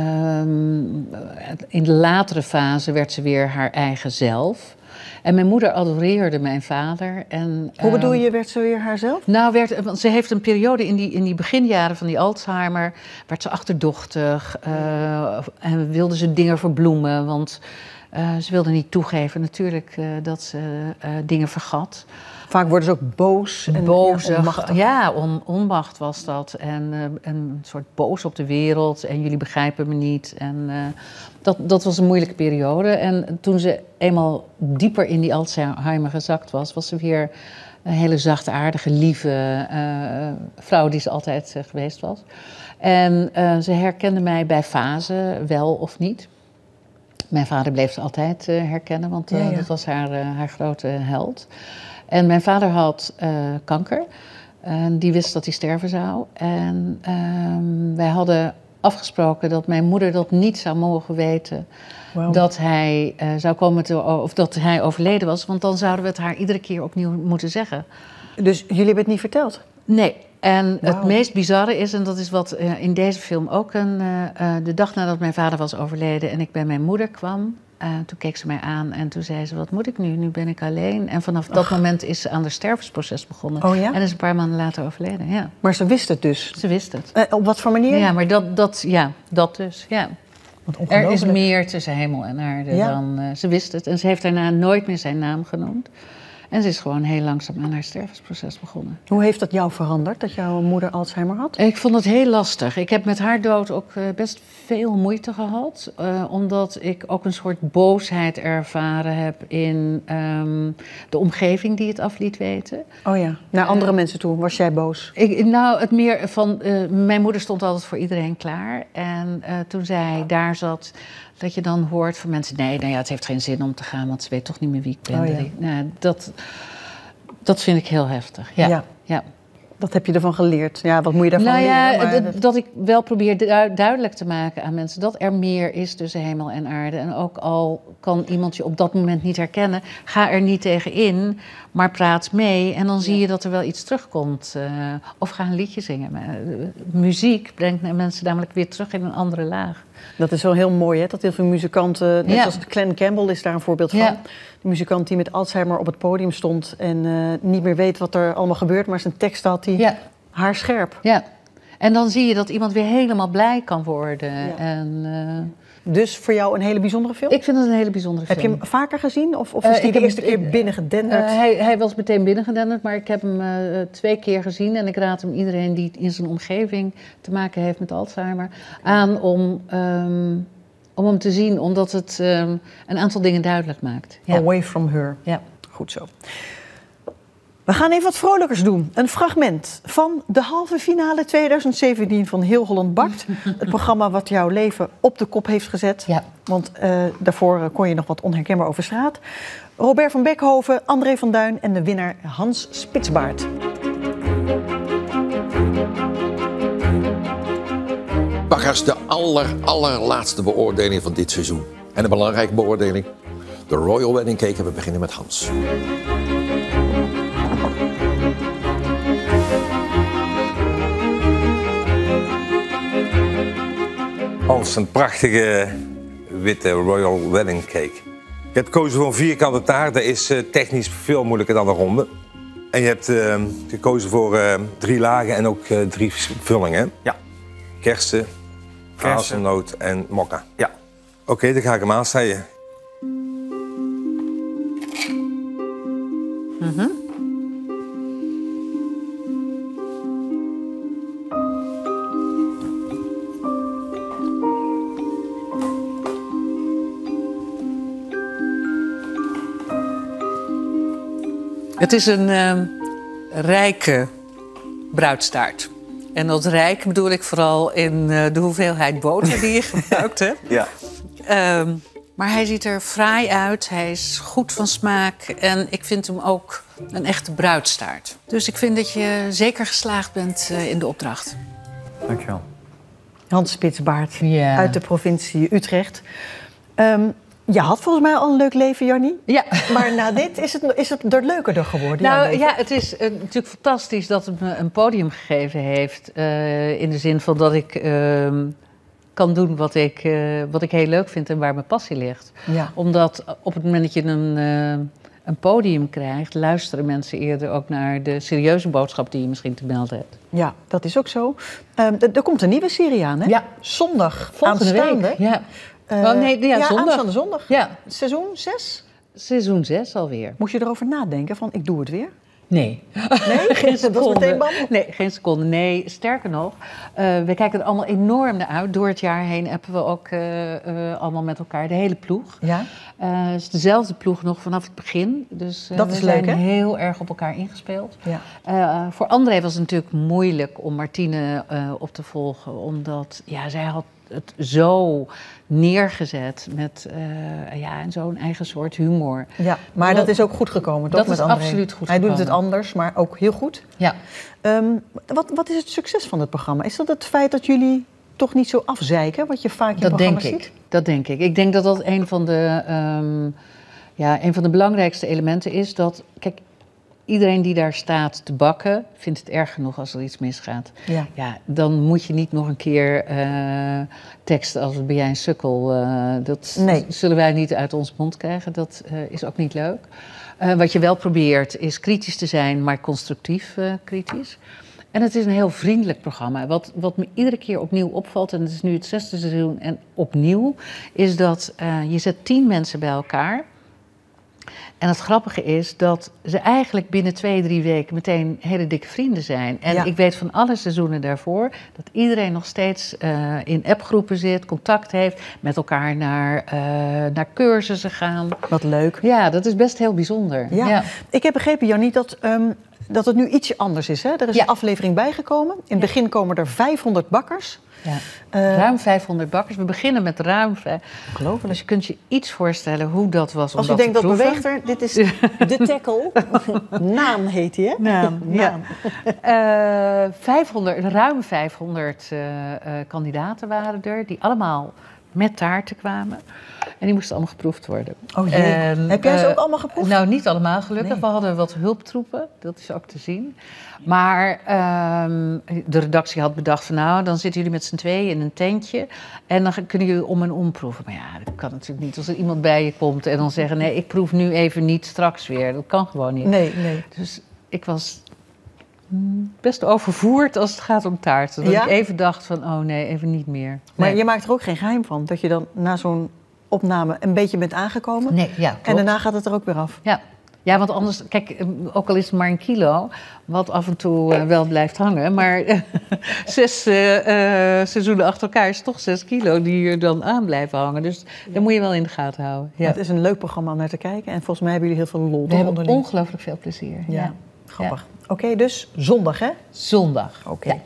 In de latere fase werd ze weer haar eigen zelf. En mijn moeder adoreerde mijn vader. En, Hoe bedoel je, werd ze weer haarzelf? Nou, want ze heeft een periode in die beginjaren van die Alzheimer, werd ze achterdochtig en wilde ze dingen verbloemen, want ze wilde niet toegeven natuurlijk dat ze dingen vergat. Vaak worden ze ook boos en Bozig. onmachtig. Ja, onmacht was dat. En een soort boos op de wereld. En jullie begrijpen me niet. En dat was een moeilijke periode. En toen ze eenmaal dieper in die Alzheimer gezakt was, was ze weer een hele zachtaardige, lieve vrouw die ze altijd geweest was. En ze herkende mij bij fasen, wel of niet. Mijn vader bleef ze altijd herkennen, want dat was haar grote held. En mijn vader had kanker. En die wist dat hij sterven zou. En wij hadden afgesproken dat mijn moeder dat niet zou mogen weten. Wow. Dat hij zou komen of dat hij overleden was. Want dan zouden we het haar iedere keer opnieuw moeten zeggen. Dus jullie hebben het niet verteld? Nee. En Wauw. het meest bizarre is, en dat is wat in deze film ook de dag nadat mijn vader was overleden en ik bij mijn moeder kwam. Toen keek ze mij aan en toen zei ze, wat moet ik nu? Nu ben ik alleen. En vanaf dat moment is ze aan haar stervensproces begonnen. Oh ja? En is een paar maanden later overleden, ja. Maar ze wist het dus? Ze wist het. Op wat voor manier? Ja, maar dat dus, ja. Wat Er is ongelooflijk. meer tussen hemel en aarde Ja. dan... ze wist het en ze heeft daarna nooit meer zijn naam genoemd. En ze is gewoon heel langzaam aan haar stervensproces begonnen. Hoe heeft dat jou veranderd, dat jouw moeder Alzheimer had? Ik vond het heel lastig. Ik heb met haar dood ook best veel moeite gehad. Omdat ik ook een soort boosheid ervaren heb in de omgeving die het af liet weten. Oh ja, naar andere mensen toe was jij boos? Het meer van, mijn moeder stond altijd voor iedereen klaar. En toen zij daar zat, dat je dan hoort van mensen... nee, nou ja, het heeft geen zin om te gaan, want ze weet toch niet meer wie ik ben. Oh ja. Dat vind ik heel heftig, ja. Dat heb je ervan geleerd. Ja, wat moet je daarvan leren? Maar dat ik wel probeer duidelijk te maken aan mensen... dat er meer is tussen hemel en aarde. En ook al kan iemand je op dat moment niet herkennen... ga er niet tegen in, maar praat mee. En dan zie je dat er wel iets terugkomt. Of ga een liedje zingen. Muziek brengt mensen namelijk weer terug in een andere laag. Dat is wel heel mooi, hè? Dat heel veel muzikanten... Net zoals Glenn Campbell is daar een voorbeeld van. Ja. De muzikant die met Alzheimer op het podium stond... en niet meer weet wat er allemaal gebeurt... maar zijn tekst had hij haarscherp. Ja, en dan zie je dat iemand weer helemaal blij kan worden. Ja. En, dus voor jou een hele bijzondere film? Ik vind het een hele bijzondere film. Heb je hem vaker gezien? Of is hij de eerste keer binnengedenderd? Hij was meteen binnengedenderd, maar ik heb hem 2 keer gezien. En ik raad hem iedereen die in zijn omgeving te maken heeft met Alzheimer... aan om hem te zien, omdat het een aantal dingen duidelijk maakt. Ja. Away from her. Ja. Goed zo. We gaan even wat vrolijkers doen. Een fragment van de halve finale 2017 van Heel Holland Bakt. Het programma wat jouw leven op de kop heeft gezet. Ja. Want daarvoor kon je nog wat onherkenbaar over straat. Robert van Beckhoven, André van Duin en de winnaar Hans Spitsbaard. Bakkers, de allerlaatste beoordeling van dit seizoen. En een belangrijke beoordeling. De Royal Wedding Cake. En we beginnen met Hans. Hans, een prachtige witte Royal Wedding Cake. Ik heb gekozen voor een vierkante taart. Dat is technisch veel moeilijker dan een ronde. En je hebt gekozen voor 3 lagen en ook 3 vullingen. Ja. Kersen, hazelnoot en mokka. Ja. Oké, dan ga ik hem aansnijden. Het is een rijke bruidstaart. En dat rijk bedoel ik vooral in de hoeveelheid boter die je gebruikt hebt. Ja. Maar hij ziet er fraai uit, hij is goed van smaak en ik vind hem ook een echte bruidstaart. Dus ik vind dat je zeker geslaagd bent in de opdracht. Dankjewel. Hans Spitsbaard uit de provincie Utrecht. Je had volgens mij al een leuk leven, Jannie. Ja. Maar na dit is het er leuker door geworden. Nou ja, het is natuurlijk fantastisch dat het me een podium gegeven heeft. In de zin van dat ik kan doen wat ik heel leuk vind en waar mijn passie ligt. Ja. Omdat op het moment dat je een podium krijgt, luisteren mensen eerder ook naar de serieuze boodschap die je misschien te melden hebt. Ja, dat is ook zo. Er komt een nieuwe serie aan, hè? Ja. Zondag Volgende aanstaande. week. Ja. Zondag. Aanstaande zondag. Ja. Seizoen 6. Seizoen 6 alweer. Moest je erover nadenken van, ik doe het weer? Nee. Nee? Geen seconde. Dat is meteen bam? Nee, geen seconde. Nee, sterker nog, we kijken er allemaal enorm naar uit. Door het jaar heen appen we ook allemaal met elkaar, de hele ploeg. Ja. Het is dezelfde ploeg nog vanaf het begin. Dus dat is we leuk, zijn hè? heel erg op elkaar ingespeeld. Ja. Voor André was het natuurlijk moeilijk om Martine op te volgen. Omdat zij had het zo neergezet met en zo'n eigen soort humor. Ja, maar dat is ook goed gekomen, toch? Dat met is André? absoluut goed Hij gekomen. doet het anders, maar ook heel goed. Ja. Wat is het succes van het programma? Is dat het feit dat jullie toch niet zo afzeiken, wat je vaak in programma's ziet? Dat denk ik. Ik denk dat dat een van de belangrijkste elementen is. Dat, kijk, iedereen die daar staat te bakken, vindt het erg genoeg als er iets misgaat. Ja, dan moet je niet nog een keer teksten als ben jij een sukkel. Dat zullen wij niet uit ons mond krijgen. Dat is ook niet leuk. Wat je wel probeert is kritisch te zijn, maar constructief kritisch. En het is een heel vriendelijk programma. Wat me iedere keer opnieuw opvalt, en het is nu het 6e seizoen en opnieuw, is dat je zet 10 mensen bij elkaar. En het grappige is dat ze eigenlijk binnen 2-3 weken meteen hele dikke vrienden zijn. En ik weet van alle seizoenen daarvoor dat iedereen nog steeds in appgroepen zit, contact heeft, met elkaar naar cursussen gaan. Wat leuk. Ja, dat is best heel bijzonder. Ja. Ik heb begrepen, Jannie, dat het nu ietsje anders is. Hè? Er is een aflevering bijgekomen. In het begin komen er 500 bakkers. Ja. Ruim 500 bakkers. We beginnen met ruim 500. Dus je kunt je iets voorstellen hoe dat was. Als u denkt, dat beweegt er, dit is de tackle. Naam heet die, hè? Naam. Ruim 500 kandidaten waren er, die allemaal met taarten kwamen. En die moesten allemaal geproefd worden. Oh jee. Heb jij ze ook allemaal geproefd? Nou, niet allemaal gelukkig. Nee. We hadden wat hulptroepen, dat is ook te zien. Maar de redactie had bedacht van nou, dan zitten jullie met z'n tweeën in een tentje. En dan kunnen jullie om en om proeven. Maar ja, dat kan natuurlijk niet. Als er iemand bij je komt en dan zeggen nee, ik proef nu even niet, straks weer. Dat kan gewoon niet. Nee. Dus ik was best overvoerd als het gaat om taarten. Dat ik even dacht van, oh nee, even niet meer. Nee. Maar je maakt er ook geen geheim van, dat je dan na zo'n opname een beetje bent aangekomen. Nee, ja, klopt. En daarna gaat het er ook weer af. Ja, want anders, kijk, ook al is het maar 1 kilo, wat af en toe wel blijft hangen, maar 6 seizoenen achter elkaar is toch 6 kilo die er dan aan blijven hangen. Dus dat moet je wel in de gaten houden. Ja. Het is een leuk programma om naar te kijken en volgens mij hebben jullie heel veel lol. We hebben ongelooflijk veel plezier. Ja. Grappig. Oké, dus zondag, hè? Zondag. Oké.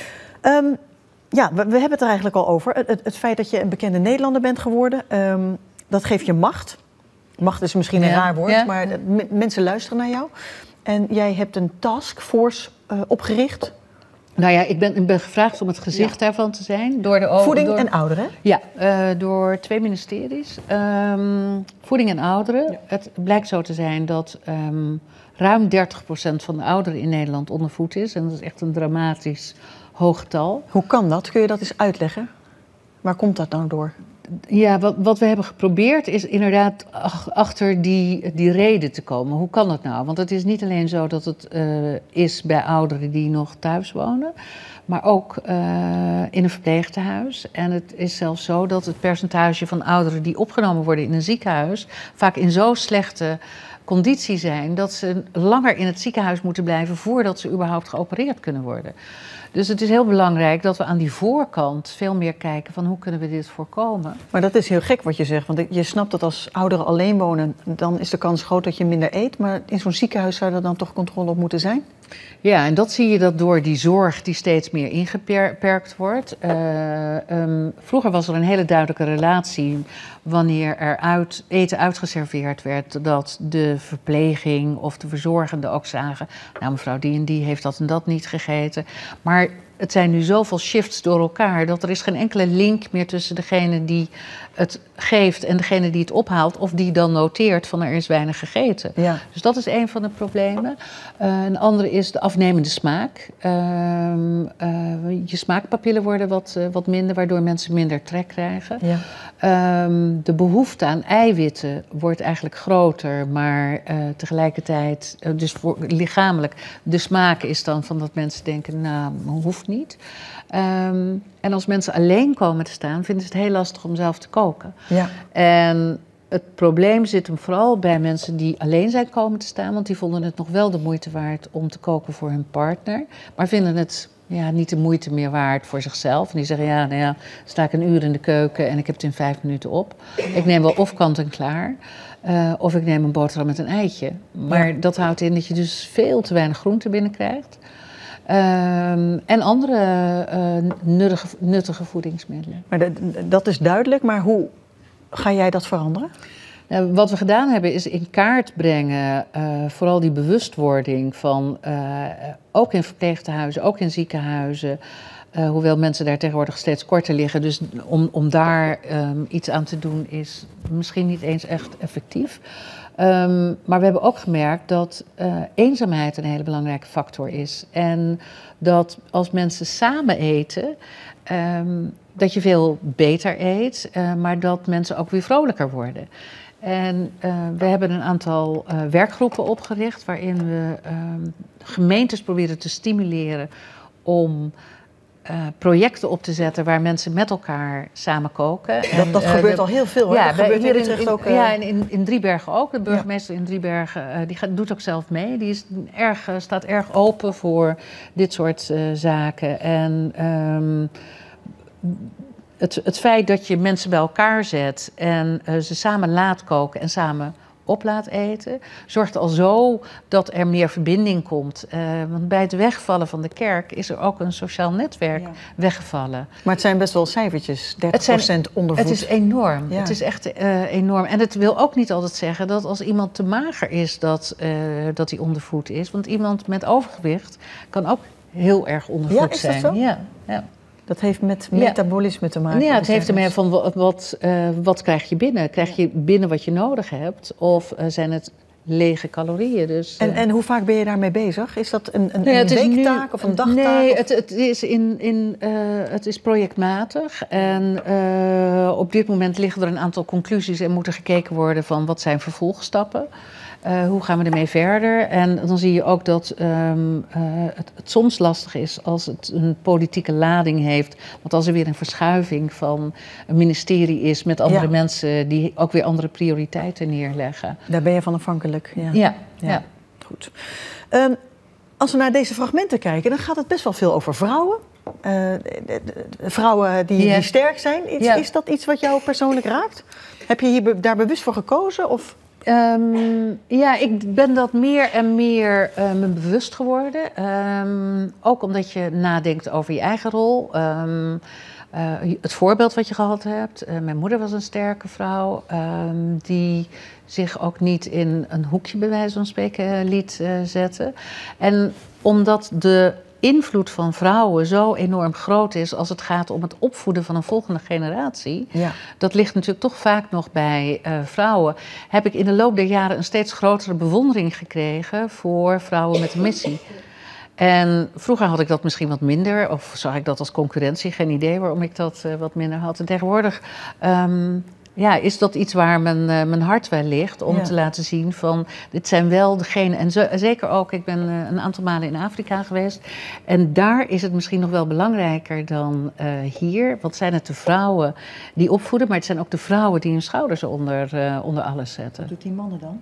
We hebben het er eigenlijk al over. Het feit dat je een bekende Nederlander bent geworden, dat geeft je macht. Macht is misschien een raar woord, maar mensen luisteren naar jou. En jij hebt een taskforce opgericht. Nou ja, ik ben gevraagd om het gezicht daarvan te zijn. Voeding en ouderen? Ja, door 2 ministeries. Voeding en ouderen. Ja. Het blijkt zo te zijn dat ruim 30% van de ouderen in Nederland ondervoed is. En dat is echt een dramatisch hoog getal. Hoe kan dat? Kun je dat eens uitleggen? Waar komt dat nou door? Ja, wat we hebben geprobeerd is inderdaad achter die reden te komen. Hoe kan dat nou? Want het is niet alleen zo dat het is bij ouderen die nog thuis wonen, maar ook in een verpleegtehuis. En het is zelfs zo dat het percentage van ouderen die opgenomen worden in een ziekenhuis vaak in zo slechte conditie zijn dat ze langer in het ziekenhuis moeten blijven voordat ze überhaupt geopereerd kunnen worden. Dus het is heel belangrijk dat we aan die voorkant veel meer kijken van hoe kunnen we dit voorkomen. Maar dat is heel gek wat je zegt, want je snapt dat als ouderen alleen wonen, dan is de kans groot dat je minder eet. Maar in zo'n ziekenhuis zou er dan toch controle op moeten zijn? Ja, en dat zie je dat door die zorg die steeds meer ingeperkt wordt. Vroeger was er een hele duidelijke relatie wanneer er eten uitgeserveerd werd, dat de verpleging of de verzorgenden ook zagen, nou mevrouw die en die heeft dat en dat niet gegeten. Maar het zijn nu zoveel shifts door elkaar dat er is geen enkele link meer tussen degene die het geeft en degene die het ophaalt of die dan noteert van er is weinig gegeten. Ja. Dus dat is een van de problemen. Een andere is de afnemende smaak. Je smaakpapillen worden wat minder, waardoor mensen minder trek krijgen. Ja. De behoefte aan eiwitten wordt eigenlijk groter, maar tegelijkertijd, dus lichamelijk, de smaak is dan van dat mensen denken, nou, hoeft niet. En als mensen alleen komen te staan, vinden ze het heel lastig om zelf te koken. Ja. En het probleem zit hem vooral bij mensen die alleen zijn komen te staan, want die vonden het nog wel de moeite waard om te koken voor hun partner, maar vinden het niet de moeite meer waard voor zichzelf. En die zeggen, sta ik 1 uur in de keuken en ik heb het in 5 minuten op. Ik neem wel of kant en klaar, of ik neem een boterham met een eitje. Maar dat houdt in dat je dus veel te weinig groente binnenkrijgt. En andere nuttige voedingsmiddelen. Maar dat is duidelijk, maar hoe ga jij dat veranderen? Wat we gedaan hebben is in kaart brengen, vooral die bewustwording van, ook in verpleegtehuizen, ook in ziekenhuizen, hoewel mensen daar tegenwoordig steeds korter liggen. Dus om daar iets aan te doen is misschien niet eens echt effectief. Maar we hebben ook gemerkt dat eenzaamheid een hele belangrijke factor is. En dat als mensen samen eten, dat je veel beter eet, maar dat mensen ook weer vrolijker worden. En we hebben een aantal werkgroepen opgericht waarin we gemeentes proberen te stimuleren om projecten op te zetten waar mensen met elkaar samen koken. Dat gebeurt al heel veel, hè? Ja, dat gebeurt hier in Utrecht ook. Ja, in Driebergen ook. De burgemeester in Driebergen doet ook zelf mee. Die staat erg open voor dit soort zaken. En het feit dat je mensen bij elkaar zet en ze samen laat koken en samen op laat eten, zorgt al zo dat er meer verbinding komt. Want bij het wegvallen van de kerk is er ook een sociaal netwerk weggevallen. Maar het zijn best wel cijfertjes, 30% ondervoed. Het is enorm. Ja. Het is echt enorm. En het wil ook niet altijd zeggen dat als iemand te mager is, dat hij ondervoed is. Want iemand met overgewicht kan ook heel erg ondervoed zijn. Ja, is dat zo? Ja. Dat heeft met metabolisme te maken? Ja, het heeft ermee van wat krijg je binnen? Krijg je binnen wat je nodig hebt? Of zijn het lege calorieën? Dus, en hoe vaak ben je daarmee bezig? Is dat een weektaak of een dagtaak? Nee, het is projectmatig. En op dit moment liggen er een aantal conclusies en moet er gekeken worden van wat zijn vervolgstappen. Hoe gaan we ermee verder? En dan zie je ook dat het soms lastig is als het een politieke lading heeft. Want als er weer een verschuiving van een ministerie is met andere mensen die ook weer andere prioriteiten neerleggen. Daar ben je van afhankelijk. Ja. Goed. Als we naar deze fragmenten kijken, dan gaat het best wel veel over vrouwen. Vrouwen die sterk zijn. Is dat iets wat jou persoonlijk raakt? Heb je daar bewust voor gekozen? Of? Ik ben dat meer en meer me bewust geworden. Ook omdat je nadenkt over je eigen rol. Het voorbeeld wat je gehad hebt. Mijn moeder was een sterke vrouw die zich ook niet in een hoekje bij wijze van spreken liet zetten. En omdat de invloed van vrouwen zo enorm groot is als het gaat om het opvoeden van een volgende generatie. Ja. Dat ligt natuurlijk toch vaak nog bij vrouwen. Heb ik in de loop der jaren een steeds grotere bewondering gekregen voor vrouwen met een missie. En vroeger had ik dat misschien wat minder, of zag ik dat als concurrentie, geen idee waarom ik dat wat minder had. En tegenwoordig is dat iets waar mijn hart wel ligt, om te laten zien van, dit zijn wel degenen, en zeker ook, ik ben een aantal malen in Afrika geweest, en daar is het misschien nog wel belangrijker dan hier, want zijn het de vrouwen die opvoeden, maar het zijn ook de vrouwen die hun schouders onder alles zetten. Wat doet die mannen dan?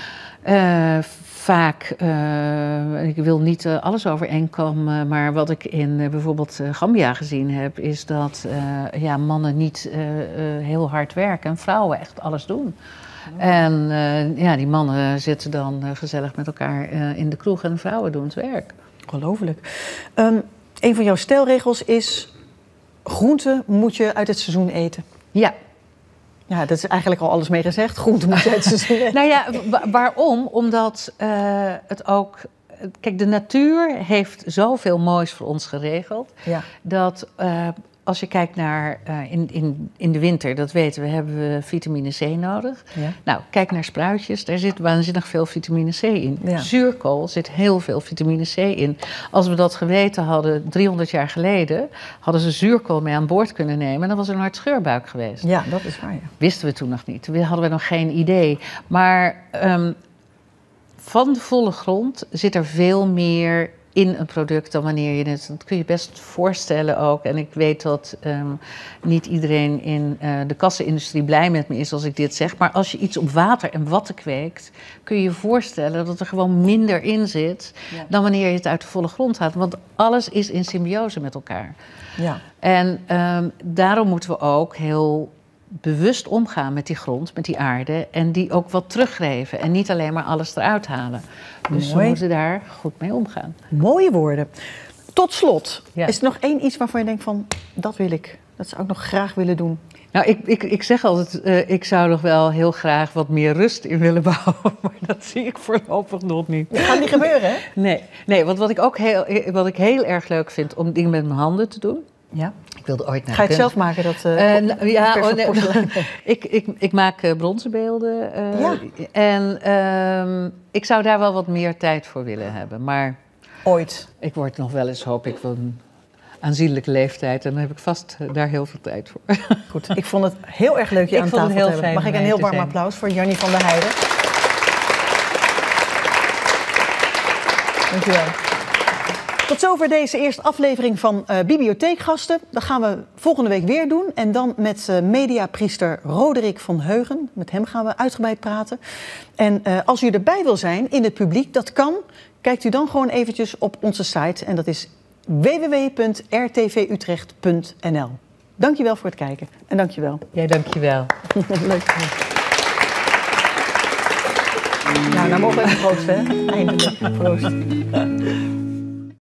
Vaak, ik wil niet alles over één kam, maar wat ik in bijvoorbeeld Gambia gezien heb, is dat mannen niet heel hard werken en vrouwen echt alles doen. Oh. En die mannen zitten dan gezellig met elkaar in de kroeg en de vrouwen doen het werk. Ongelooflijk. Een van jouw stelregels is, groenten moet je uit het seizoen eten. Ja. Ja, dat is eigenlijk al alles mee gezegd. Groente moet je uit het seizoen eten. Nou ja, waarom? Omdat het ook... Kijk, de natuur heeft zoveel moois voor ons geregeld. Ja. Dat als je kijkt naar in de winter, dat weten we, hebben we vitamine C nodig. Ja. Nou, kijk naar spruitjes, daar zit waanzinnig veel vitamine C in. Ja. Zuurkool zit heel veel vitamine C in. Als we dat geweten hadden 300 jaar geleden, hadden ze zuurkool mee aan boord kunnen nemen en dan was er een hard scheurbuik geweest. Ja, dat is waar, ja. Wisten we toen nog niet. Hadden we nog geen idee. Maar van de volle grond zit er veel meer in een product dan wanneer je het... Dat kun je best voorstellen ook. En ik weet dat niet iedereen in de kassenindustrie blij met me is als ik dit zeg. Maar als je iets op water en watten kweekt, kun je je voorstellen dat er gewoon minder in zit dan wanneer je het uit de volle grond haalt. Want alles is in symbiose met elkaar. Ja. En daarom moeten we ook heel bewust omgaan met die grond, met die aarde, en die ook wat teruggeven en niet alleen maar alles eruit halen. Dus we moeten daar goed mee omgaan. Mooie woorden. Tot slot, is er nog één iets waarvan je denkt van, dat wil ik, dat zou ik nog graag willen doen? Nou, ik zeg altijd, ik zou nog wel heel graag wat meer rust in willen bouwen, maar dat zie ik voorlopig nog niet. Dat gaat niet gebeuren, hè? Nee, want wat ik heel erg leuk vind om dingen met mijn handen te doen. Ja. Ik wilde ooit naar Ga je het zelf maken? Ik maak bronzen beelden. En ik zou daar wel wat meer tijd voor willen hebben. Maar ooit. Ik word nog wel eens, hoop ik, van een aanzienlijke leeftijd. En dan heb ik vast daar heel veel tijd voor. Goed, ik vond het heel erg leuk je aan tafel te hebben. Mag ik een heel warm applaus voor Jannie van der Heijden. Dankjewel. Tot zover deze eerste aflevering van Bibliotheekgasten. Dat gaan we volgende week weer doen. En dan met mediapriester Roderick van Heugen. Met hem gaan we uitgebreid praten. En als u erbij wil zijn in het publiek, dat kan. Kijkt u dan gewoon eventjes op onze site. En dat is www.rtvutrecht.nl. Dankjewel voor het kijken. En dankjewel. Jij dankjewel. Leuk. Nou mogen we even proosten, hè? Eindelijk. Proost.